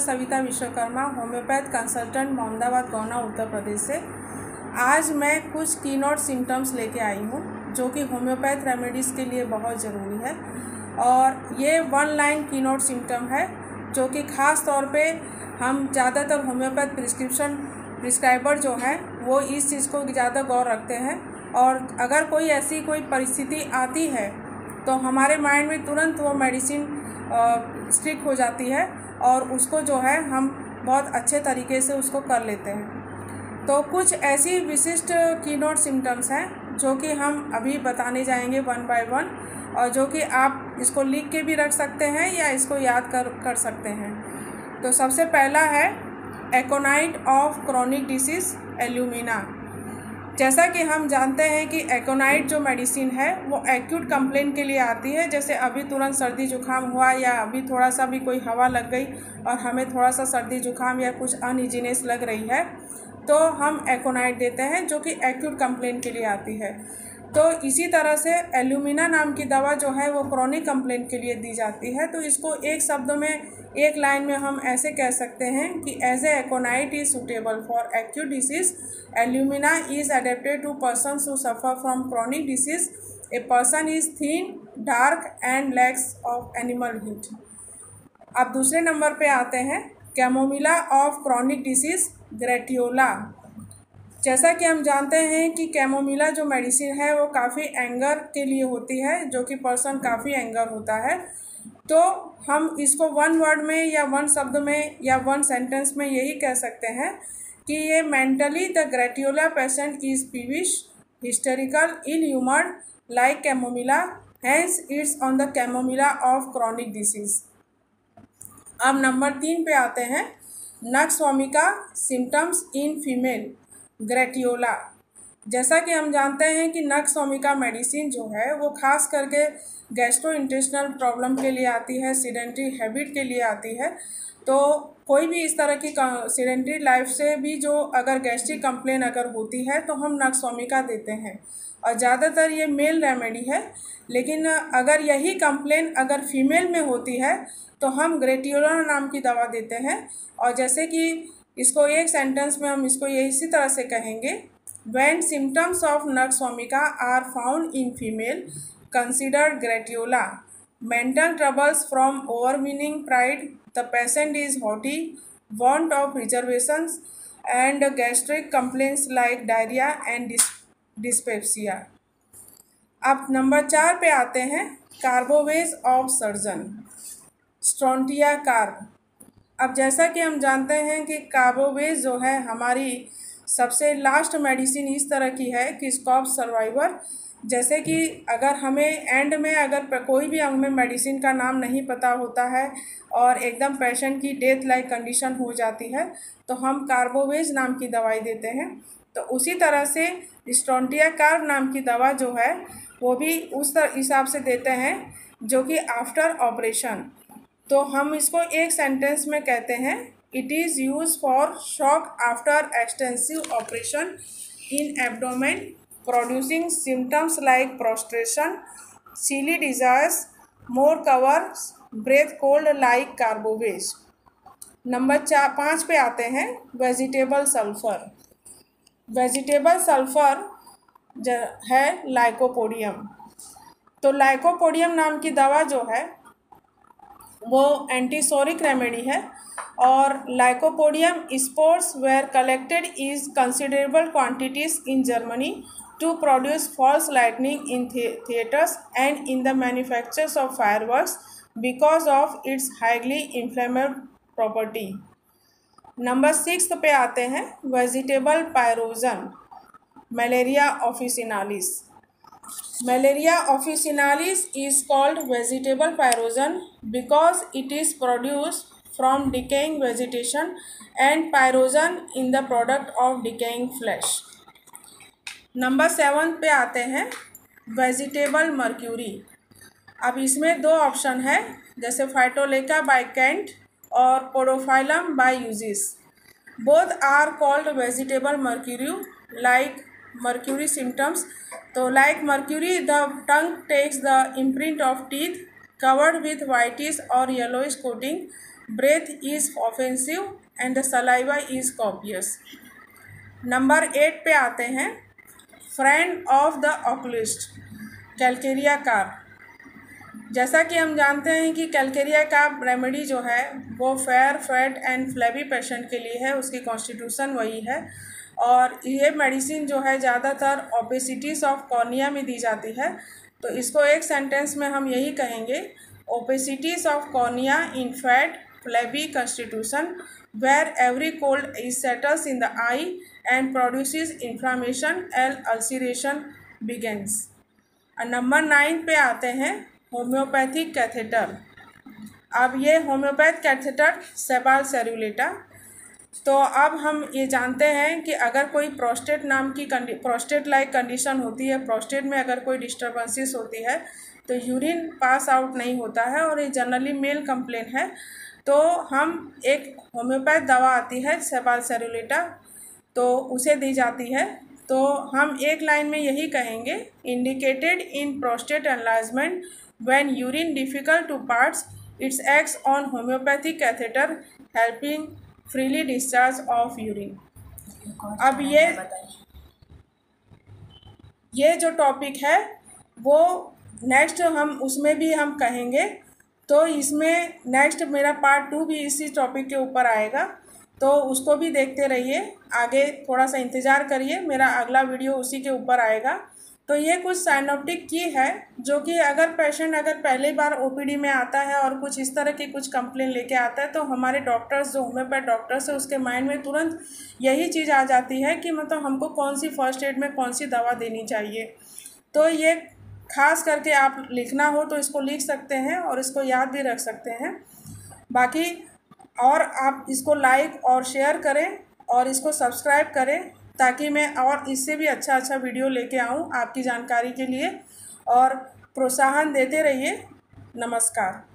Savita Vishwakarma, homeopath consultant, Mohammadabad, Gohna, Uttar Pradesh से। आज मैं कुछ कीनोट सिम्टम्स लेके आई हूँ जो कि होम्योपैथ रेमेडीज़ के लिए बहुत ज़रूरी है। और ये वन लाइन कीनोट सिम्टम है जो कि ख़ास तौर पे हम ज़्यादातर होम्योपैथ प्रिस्क्राइबर जो हैं वो इस चीज़ को ज़्यादा गौर रखते हैं। और अगर कोई ऐसी कोई परिस्थिति आती है तो हमारे माइंड में तुरंत वो मेडिसिन स्टिक हो जाती है और उसको जो है हम बहुत अच्छे तरीके से उसको कर लेते हैं। तो कुछ ऐसी विशिष्ट कीनोट सिम्टम्स हैं जो कि हम अभी बताने जाएंगे वन बाय वन, और जो कि आप इसको लिख के भी रख सकते हैं या इसको याद कर सकते हैं। तो सबसे पहला है aconite of chronic disease alumina. जैसा कि हम जानते हैं कि एकोनाइट जो मेडिसिन है वो एक्यूट कंप्लेंट के लिए आती है। जैसे अभी तुरंत सर्दी जुकाम हुआ या अभी थोड़ा सा भी कोई हवा लग गई और हमें थोड़ा सा सर्दी जुकाम या कुछ अनइजीनेस लग रही है तो हम एकोनाइट देते हैं जो कि एक्यूट कंप्लेंट के लिए आती है। तो इसी तरह से एल्यूमिना नाम की दवा जो है वो क्रोनिक कंप्लेंट के लिए दी जाती है। तो इसको एक शब्द में, एक लाइन में हम ऐसे कह सकते हैं कि as a aconite is suitable for acute disease, alumina is adapted to persons who suffer from chronic disease, a person is thin, dark and lacks of animal heat. अब दूसरे नंबर पे आते हैं chamomilla of chronic disease gratiola. जैसा कि हम जानते हैं कि कैमोमिला जो मेडिसिन है वो काफ़ी एंगर के लिए होती है, जो कि पर्सन काफ़ी एंगर होता है। तो हम इसको वन वर्ड में या वन शब्द में या वन सेंटेंस में यही कह सकते हैं कि ये mentally the gratiola patient is peevish, hysterical, ill humoured like chamomilla, hence it's on the chamomilla of chronic disease. अब नंबर 3 पे आते हैं nux vomica symptoms in female gratiola. जैसा कि हम जानते हैं कि नक्सवामिका मेडिसिन जो है वो खास करके गैस्ट्रोइंटेस्टिनल प्रॉब्लम के लिए आती है, सीडेंट्री हैबिट के लिए आती है। तो कोई भी इस तरह की सीडेंट्री लाइफ से भी जो अगर गैस्ट्रिक कंप्लेन अगर होती है तो हम नक्सवामिका देते हैं। और ज़्यादातर ये मेल रेमेडी है, लेकिन अगर यही कंप्लेन अगर फीमेल में होती है तो हम ग्रेटियोला नाम की दवा देते हैं। और जैसे कि इसको एक सेंटेंस में हम इसको ये इसी तरह से कहेंगे, when symptoms of nux vomica are found in female considered gratiola, mental troubles from overweening pride, the patient is haughty, want of reservations and gastric complaints like diarrhoea and dyspepsia. अब नंबर 4 पे आते हैं carbo veg of surgeon strontia carb. अब जैसा कि हम जानते हैं कि कार्बोवेज जो है हमारी सबसे लास्ट मेडिसिन इस तरह की है कि स्टॉप सर्वाइवर। जैसे कि अगर हमें एंड में अगर कोई भी हमें मेडिसिन का नाम नहीं पता होता है और एकदम पेशेंट की डेथ लाइक कंडीशन हो जाती है तो हम कार्बोवेज नाम की दवाई देते हैं। तो उसी तरह से स्ट्रोंटिया कार्ब नाम की दवा जो है वो भी उस हिसाब से देते हैं जो कि आफ्टर ऑपरेशन। तो हम इसको एक सेंटेंस में कहते हैं, it is use for shock after extensive operation in abdomen producing symptoms like prostration, chilly desires, more cover, breath cold like carbo veg. Number 5 पे आते हैं वेजिटेबल सल्फर। वेजिटेबल सल्फर है लाइकोपोडियम। तो लाइकोपोडियम नाम की दवा जो है वो एंटीसोरिक रेमेडी है। और lycopodium spores were collected is considerable quantities in Germany to produce false lightning in theatres and in the manufactures of fireworks because of its highly inflammable property. Number 6 पे आते हैं vegetable pyrogen malaria officinalis. Malaria officinalis is called vegetable pyrogen because it is produced from decaying vegetation and pyrogen in the product of decaying flesh. Number 7 पे आते हैं vegetable mercury. अब इसमें 2 option है, जैसे फाइटोलेका बाय कैंट और podophyllum by Hughes. Both are called vegetable mercury like mercury symptoms. So like mercury, the tongue takes the imprint of teeth covered with whitish or yellowish coating. breath is offensive and the saliva is copious। Number 8 पे आते हैं, friend of the oculist, calcarea carb. जैसा कि हम जानते हैं कि Calcarea carp remedy जो है वो fair, fat and flabby patient के लिए है, उसकी कॉन्स्टिट्यूशन वही है। और ये मेडिसिन जो है ज़्यादातर ओपेसिटीज ऑफ कॉर्निया में दी जाती है। तो इसको एक सेंटेंस में हम यही कहेंगे, opacities of cornea in fat flabby constitution where every cold is settles in the eye and produces inflammation and ulceration begins. Number 9 पे आते हैं, होम्योपैथिक कैथेटर। अब ये होम्योपैथ कैथेटर सेबाल सेरुलेटा। तो अब हम ये जानते हैं कि अगर कोई प्रोस्टेट नाम की प्रोस्टेट लाइक कंडीशन होती है, प्रोस्टेट में अगर कोई डिस्टर्बेंसेस होती है तो यूरिन पास आउट नहीं होता है और ये जनरली मेल कंप्लेन है। तो हम एक होम्योपैथ दवा आती है सेबाल सेरुलेटा, तो उसे दी जाती है। तो हम एक लाइन में यही कहेंगे, indicated in prostate enlargement when urine difficult to pass, it's acts on homeopathic catheter helping freely discharge of urine. अब ये जो टॉपिक है वो नेक्स्ट हम उसमें भी हम कहेंगे। तो इसमें नेक्स्ट मेरा पार्ट 2 भी इसी टॉपिक के ऊपर आएगा, तो उसको भी देखते रहिए। आगे थोड़ा सा इंतज़ार करिए, मेरा अगला वीडियो उसी के ऊपर आएगा। तो ये कुछ साइनोप्टिक की है जो कि अगर पेशेंट अगर पहली बार ओपीडी में आता है और कुछ इस तरह की कुछ कंप्लेन लेके आता है तो हमारे डॉक्टर्स जो होम्योपैथ डॉक्टर्स है उसके माइंड में तुरंत यही चीज़ आ जाती है कि मतलब हमको कौन सी फर्स्ट एड में कौन सी दवा देनी चाहिए। तो ये खास करके आप लिखना हो तो इसको लिख सकते हैं और इसको याद भी रख सकते हैं। बाकी और आप इसको लाइक और शेयर करें और इसको सब्सक्राइब करें ताकि मैं और इससे भी अच्छा वीडियो लेके आऊँ आपकी जानकारी के लिए, और प्रोत्साहन देते रहिए। नमस्कार।